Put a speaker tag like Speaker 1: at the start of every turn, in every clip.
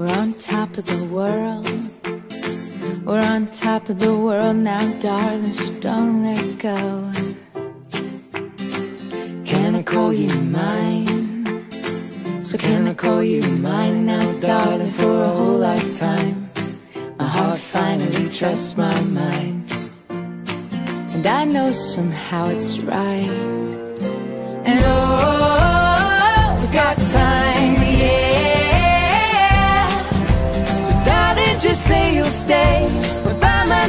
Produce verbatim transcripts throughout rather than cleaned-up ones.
Speaker 1: We're on top of the world. We're on top of the world now, darling, so don't let go. Can I call you mine? So can I call you mine now, darling, for a whole lifetime? My heart finally trusts my mind, and I know somehow it's right. And oh, we got time, yeah. So darling, just say you'll stay right by my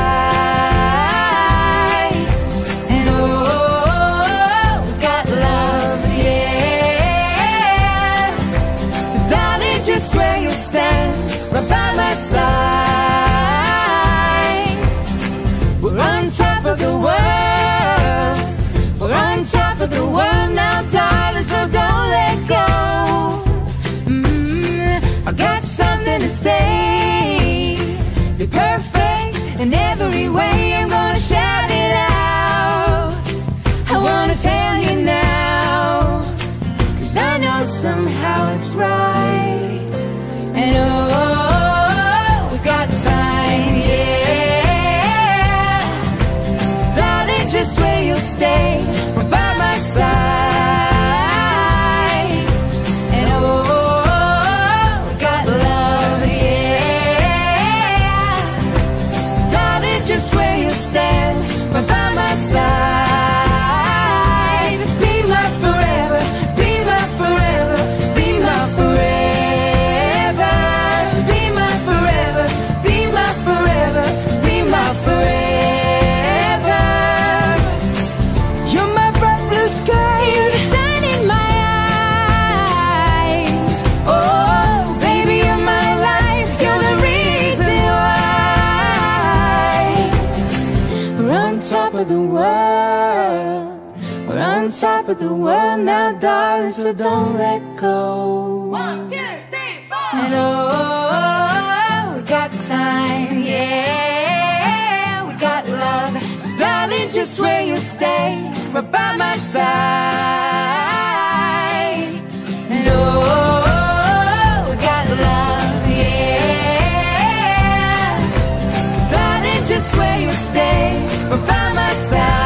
Speaker 1: side. And oh, we got love, yeah. So darling, just swear you'll stand right by my side. We're on top of the world. We're on top of the world now, darling, so don't let go. mm, I got something to say. You're perfect in every way. I'm gonna shout it out. I wanna tell you now, 'cause I know somehow it's right. And oh, we got time, yeah. Darling, just swear you'll stay right by my side. And oh, we got love, yeah. Darling, just swear you'll stand right by my side. Be my forever, be my forever, be my forever. Be my forever, be my forever, be my forever. You're my bright blue sky, you're the sun in my eyes. Oh, baby, you're my life, you're the reason why. We're on top of the world. We're on top of the world now, darling, so don't let go. One, two, three, four. And oh, we got time, yeah. We got love, so darling, just swear you'll stay right by my side. And oh, we got love, yeah. Darling, just swear you'll stay right by my side.